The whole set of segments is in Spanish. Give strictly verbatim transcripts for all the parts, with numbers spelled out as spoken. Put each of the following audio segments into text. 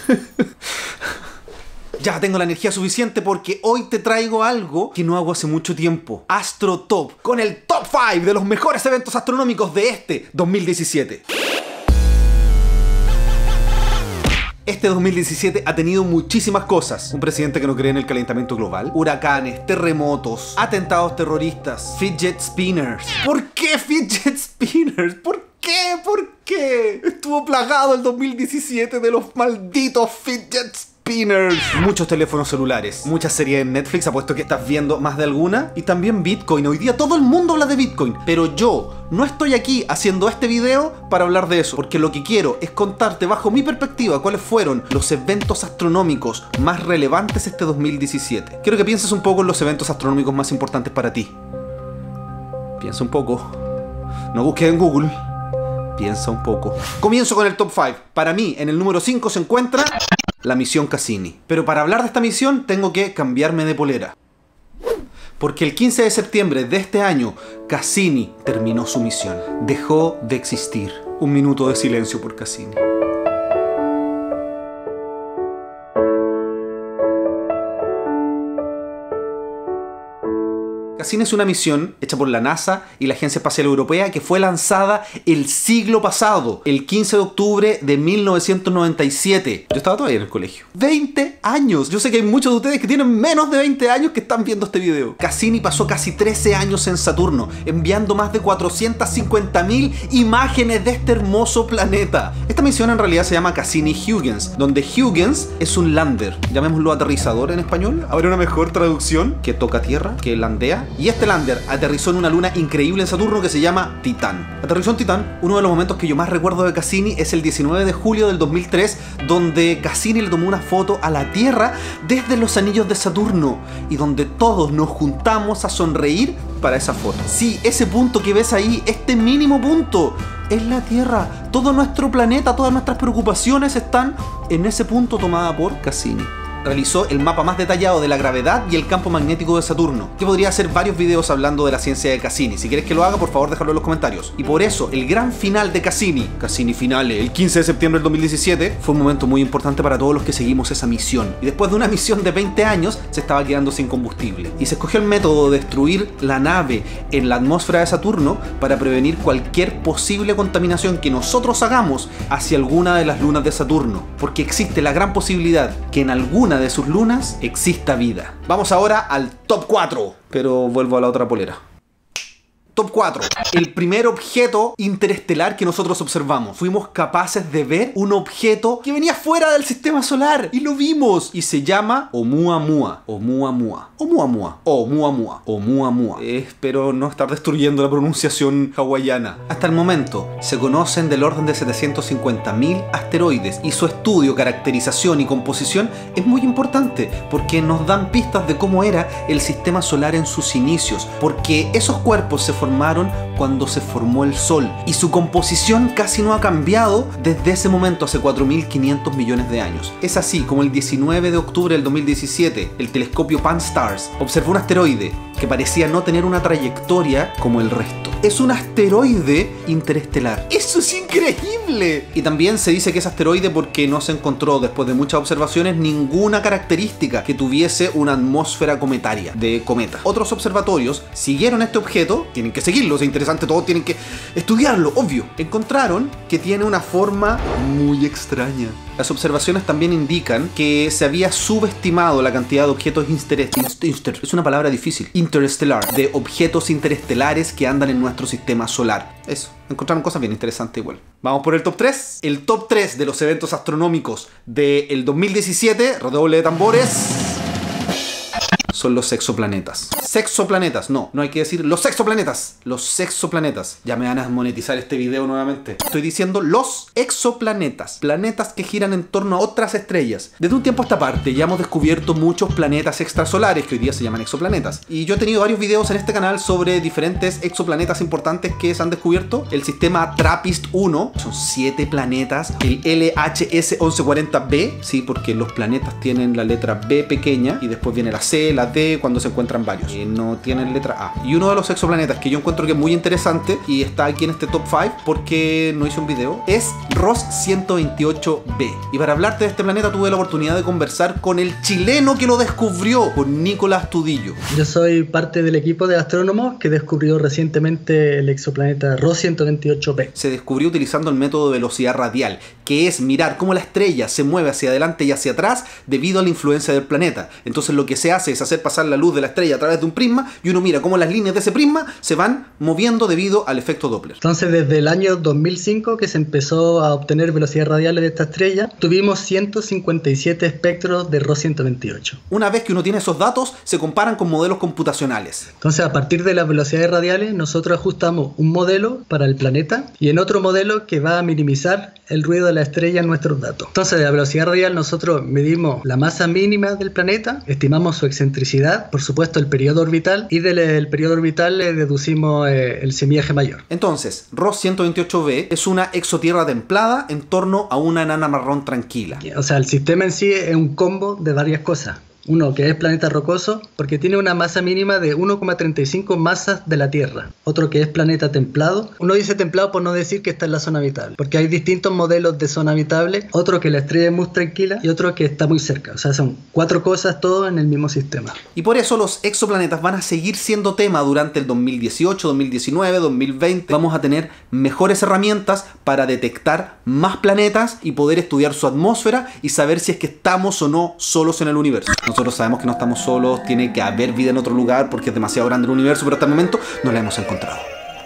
Ya tengo la energía suficiente porque hoy te traigo algo que no hago hace mucho tiempo. Astro Top, con el Top cinco de los mejores eventos astronómicos de este dos mil diecisiete. Este dos mil diecisiete ha tenido muchísimas cosas. Un presidente que no cree en el calentamiento global, huracanes, terremotos, atentados terroristas, fidget spinners. ¿Por qué fidget spinners? ¿Por qué? ¿Por qué? Estuvo plagado el dos mil diecisiete de los malditos fidget spinners. Spinners. Muchos teléfonos celulares, muchas series en Netflix, apuesto que estás viendo más de alguna. Y también Bitcoin. Hoy día todo el mundo habla de Bitcoin, pero yo no estoy aquí haciendo este video para hablar de eso, porque lo que quiero es contarte bajo mi perspectiva cuáles fueron los eventos astronómicos más relevantes este dos mil diecisiete. Quiero que pienses un poco en los eventos astronómicos más importantes para ti. Piensa un poco. No busques en Google. Piensa un poco. Comienzo con el top cinco. Para mí, en el número cinco se encuentra la misión Cassini. Pero para hablar de esta misión tengo que cambiarme de polera. Porque el quince de septiembre de este año, Cassini terminó su misión. Dejó de existir. Un minuto de silencio por Cassini. Cassini es una misión hecha por la NASA y la Agencia Espacial Europea que fue lanzada el siglo pasado, el quince de octubre de mil novecientos noventa y siete. Yo estaba todavía en el colegio. veinte años. Yo sé que hay muchos de ustedes que tienen menos de veinte años que están viendo este video. Cassini pasó casi trece años en Saturno, enviando más de cuatrocientas cincuenta mil imágenes de este hermoso planeta. Esta misión en realidad se llama Cassini-Huygens, donde Huygens es un lander, llamémoslo aterrizador en español. ¿Habrá una mejor traducción? Que toca tierra, que landea. Y este lander aterrizó en una luna increíble en Saturno que se llama Titán. Aterrizó en Titán. Uno de los momentos que yo más recuerdo de Cassini es el diecinueve de julio del dos mil tres, donde Cassini le tomó una foto a la Tierra desde los anillos de Saturno y donde todos nos juntamos a sonreír para esa foto. Sí, ese punto que ves ahí, este mínimo punto, es la Tierra. Todo nuestro planeta, todas nuestras preocupaciones están en ese punto tomada por Cassini. Realizó el mapa más detallado de la gravedad y el campo magnético de Saturno, que podría hacer varios videos hablando de la ciencia de Cassini. Si quieres que lo haga, por favor déjalo en los comentarios. Y por eso, el gran final de Cassini, Cassini Finale, el quince de septiembre del dos mil diecisiete, fue un momento muy importante para todos los que seguimos esa misión. Y después de una misión de veinte años, se estaba quedando sin combustible. Y se escogió el método de destruir la nave en la atmósfera de Saturno para prevenir cualquier posible contaminación que nosotros hagamos hacia alguna de las lunas de Saturno. Porque existe la gran posibilidad que en alguna de sus lunas exista vida. Vamos ahora al top cuatro, pero vuelvo a la otra polera. Top cuatro. El primer objeto interestelar que nosotros observamos. Fuimos capaces de ver un objeto que venía fuera del sistema solar y lo vimos. Y se llama Oumuamua. Oumuamua. Oumuamua. Oumuamua. Oumuamua. Eh, espero no estar destruyendo la pronunciación hawaiana. Hasta el momento se conocen del orden de setecientos cincuenta mil asteroides y su estudio, caracterización y composición es muy importante porque nos dan pistas de cómo era el sistema solar en sus inicios. Porque esos cuerpos se formaron formaron cuando se formó el Sol y su composición casi no ha cambiado desde ese momento hace cuatro mil quinientos millones de años. Es así como el diecinueve de octubre del dos mil diecisiete el telescopio Pan-STARRS observó un asteroide que parecía no tener una trayectoria como el resto. Es un asteroide interestelar. ¡Eso es increíble! Y también se dice que es asteroide porque no se encontró, después de muchas observaciones, ninguna característica que tuviese una atmósfera cometaria de cometa. Otros observatorios siguieron este objeto, tienen que seguirlo, es interesante, todos tienen que estudiarlo, obvio. Encontraron que tiene una forma muy extraña. Las observaciones también indican que se había subestimado la cantidad de objetos interestelares, es una palabra difícil, interestelar, de objetos interestelares que andan en nuestro sistema solar. Eso, encontraron cosas bien interesantes igual. Vamos por el top tres. El top tres de los eventos astronómicos del dos mil diecisiete, redoble de tambores, son los exoplanetas. Sexoplanetas, no, no hay que decir los exoplanetas, los exoplanetas. Ya me van a monetizar este video nuevamente. Estoy diciendo los exoplanetas, planetas que giran en torno a otras estrellas. Desde un tiempo a esta parte ya hemos descubierto muchos planetas extrasolares que hoy día se llaman exoplanetas. Y yo he tenido varios videos en este canal sobre diferentes exoplanetas importantes que se han descubierto. El sistema TRAPPIST uno, son siete planetas. El L H S once cuarenta b, sí, porque los planetas tienen la letra B pequeña y después viene la C, la la D cuando se encuentran varios. Eh, no tienen letra A. Y uno de los exoplanetas que yo encuentro que es muy interesante y está aquí en este top cinco porque no hice un video, es Ross ciento veintiocho b. Y para hablarte de este planeta tuve la oportunidad de conversar con el chileno que lo descubrió, con Nicolás Tudillo. Yo soy parte del equipo de astrónomos que descubrió recientemente el exoplaneta Ross ciento veintiocho b. Se descubrió utilizando el método de velocidad radial, que es mirar cómo la estrella se mueve hacia adelante y hacia atrás debido a la influencia del planeta. Entonces lo que se hace es hacer pasar la luz de la estrella a través de un prisma y uno mira cómo las líneas de ese prisma se van moviendo debido al efecto Doppler. Entonces desde el año dos mil cinco que se empezó a obtener velocidades radiales de esta estrella, tuvimos ciento cincuenta y siete espectros de Ross ciento veintiocho. Una vez que uno tiene esos datos, se comparan con modelos computacionales. Entonces a partir de las velocidades radiales nosotros ajustamos un modelo para el planeta y en otro modelo que va a minimizar el ruido de la estrella en nuestros datos. Entonces de la velocidad radial nosotros medimos la masa mínima del planeta, estimamos su excentricidad, por supuesto el periodo orbital, y del el periodo orbital le deducimos eh, el semiaje mayor. Entonces, Ross ciento veintiocho b es una exotierra templada en torno a una enana marrón tranquila. O sea, el sistema en sí es un combo de varias cosas. Uno que es planeta rocoso porque tiene una masa mínima de uno coma treinta y cinco masas de la Tierra. Otro que es planeta templado. Uno dice templado por no decir que está en la zona habitable, porque hay distintos modelos de zona habitable. Otro que la estrella es muy tranquila y otro que está muy cerca. O sea, son cuatro cosas todo en el mismo sistema. Y por eso los exoplanetas van a seguir siendo tema durante el dos mil dieciocho, dos mil diecinueve, dos mil veinte. Vamos a tener mejores herramientas para detectar más planetas y poder estudiar su atmósfera y saber si es que estamos o no solos en el universo. Nosotros sabemos que no estamos solos, tiene que haber vida en otro lugar porque es demasiado grande el universo, pero hasta el momento no la hemos encontrado.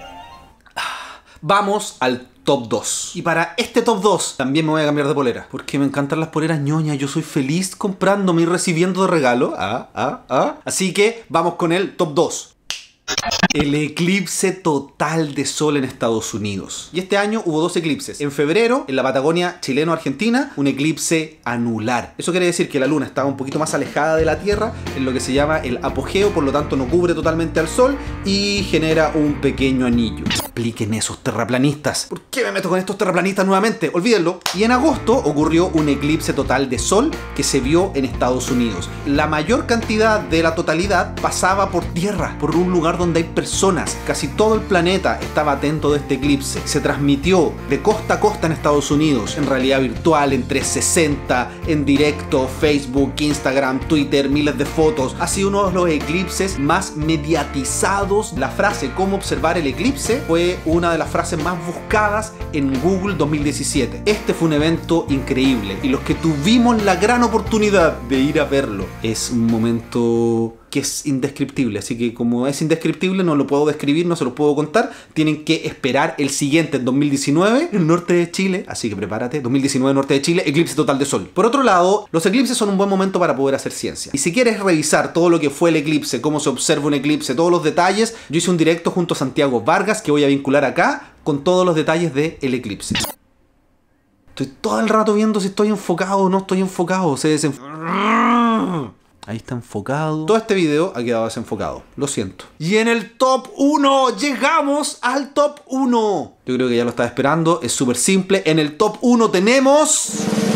Vamos al top dos. Y para este top dos también me voy a cambiar de polera, porque me encantan las poleras ñoñas. Yo soy feliz comprándome y recibiendo de regalo. Ah, ah, ah. Así que vamos con el top dos. El eclipse total de sol en Estados Unidos. Y este año hubo dos eclipses. En febrero, en la Patagonia chileno-argentina, un eclipse anular. Eso quiere decir que la luna estaba un poquito más alejada de la Tierra, en lo que se llama el apogeo, por lo tanto no cubre totalmente al sol y genera un pequeño anillo. Expliquen esos terraplanistas. ¿Por qué me meto con estos terraplanistas nuevamente? Olvídenlo. Y en agosto ocurrió un eclipse total de sol que se vio en Estados Unidos. La mayor cantidad de la totalidad pasaba por tierra, por un lugar donde hay personas. Casi todo el planeta estaba atento de este eclipse. Se transmitió de costa a costa en Estados Unidos, en realidad virtual, en trescientos sesenta, en directo, Facebook, Instagram, Twitter, miles de fotos. Ha sido uno de los eclipses más mediatizados. La frase "cómo observar el eclipse" fue una de las frases más buscadas en Google dos mil diecisiete. Este fue un evento increíble y los que tuvimos la gran oportunidad de ir a verlo, es un momento que es indescriptible, así que como es indescriptible no lo puedo describir, no se lo puedo contar, tienen que esperar el siguiente en dos mil diecinueve en el norte de Chile, así que prepárate, dos mil diecinueve norte de Chile, eclipse total de sol. Por otro lado, los eclipses son un buen momento para poder hacer ciencia, y si quieres revisar todo lo que fue el eclipse, cómo se observa un eclipse, todos los detalles, yo hice un directo junto a Santiago Vargas que voy a vincular acá con todos los detalles del eclipse. Estoy todo el rato viendo si estoy enfocado o no estoy enfocado, se desenfoca. Ahí está enfocado. Todo este video ha quedado desenfocado. Lo siento. Y en el top uno, llegamos al top uno. Yo creo que ya lo estaba esperando. Es súper simple. En el top uno tenemos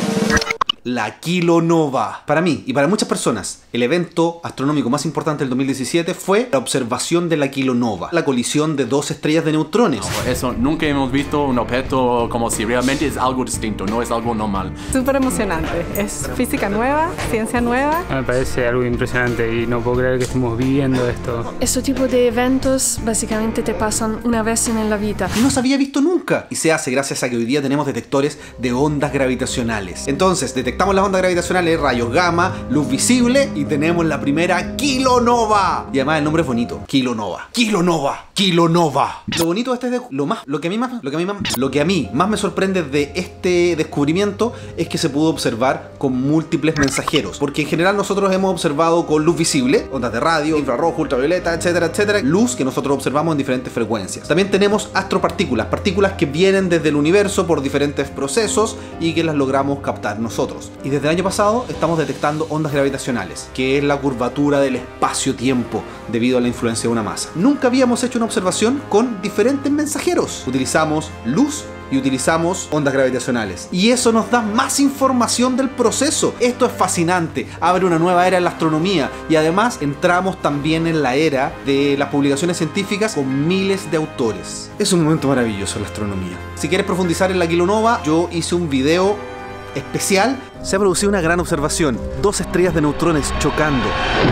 la kilonova. Para mí y para muchas personas, el evento astronómico más importante del dos mil diecisiete fue la observación de la kilonova, la colisión de dos estrellas de neutrones. No, por eso nunca hemos visto un objeto como si realmente es algo distinto, no es algo normal. Súper emocionante, es física nueva, ciencia nueva. Me parece algo impresionante y no puedo creer que estemos viviendo esto. Este tipo de eventos básicamente te pasan una vez en la vida. Y no se había visto nunca. Y se hace gracias a que hoy día tenemos detectores de ondas gravitacionales. Entonces, detectamos las ondas gravitacionales, rayos gamma, luz visible y tenemos la primera kilonova. Y además el nombre es bonito, kilonova. Kilonova. Kilonova. Lo bonito de este de, lo más, lo que a mí más, lo que a mí más, lo que a mí más me sorprende de este descubrimiento es que se pudo observar con múltiples mensajeros, porque en general nosotros hemos observado con luz visible, ondas de radio, infrarrojo, ultravioleta, etcétera, etcétera, luz que nosotros observamos en diferentes frecuencias. También tenemos astropartículas, partículas que vienen desde el universo por diferentes procesos y que las logramos captar nosotros. Y desde el año pasado estamos detectando ondas gravitacionales, que es la curvatura del espacio-tiempo debido a la influencia de una masa. Nunca habíamos hecho una observación con diferentes mensajeros. Utilizamos luz y utilizamos ondas gravitacionales. Y eso nos da más información del proceso. Esto es fascinante, abre una nueva era en la astronomía y además entramos también en la era de las publicaciones científicas con miles de autores. Es un momento maravilloso en la astronomía. Si quieres profundizar en la kilonova, yo hice un video especial. Se ha producido una gran observación, dos estrellas de neutrones chocando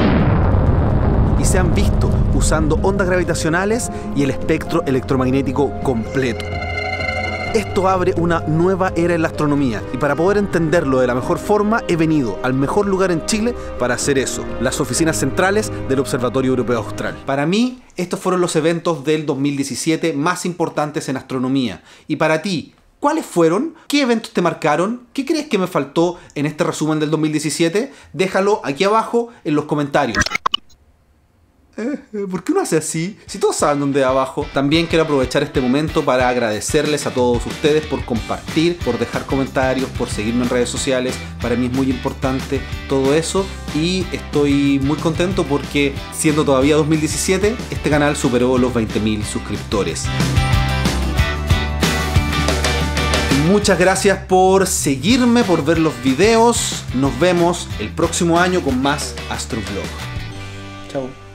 y se han visto usando ondas gravitacionales y el espectro electromagnético completo. Esto abre una nueva era en la astronomía y para poder entenderlo de la mejor forma he venido al mejor lugar en Chile para hacer eso, las oficinas centrales del Observatorio Europeo Austral. Para mí, estos fueron los eventos del dos mil diecisiete más importantes en astronomía. Y para ti, ¿cuáles fueron? ¿Qué eventos te marcaron? ¿Qué crees que me faltó en este resumen del dos mil diecisiete? Déjalo aquí abajo en los comentarios. ¿Por qué uno hace así? Si todos saben dónde es abajo. También quiero aprovechar este momento para agradecerles a todos ustedes por compartir, por dejar comentarios, por seguirme en redes sociales. Para mí es muy importante todo eso y estoy muy contento porque siendo todavía dos mil diecisiete, este canal superó los veinte mil suscriptores. Muchas gracias por seguirme, por ver los videos. Nos vemos el próximo año con más Astrovlog. Chao.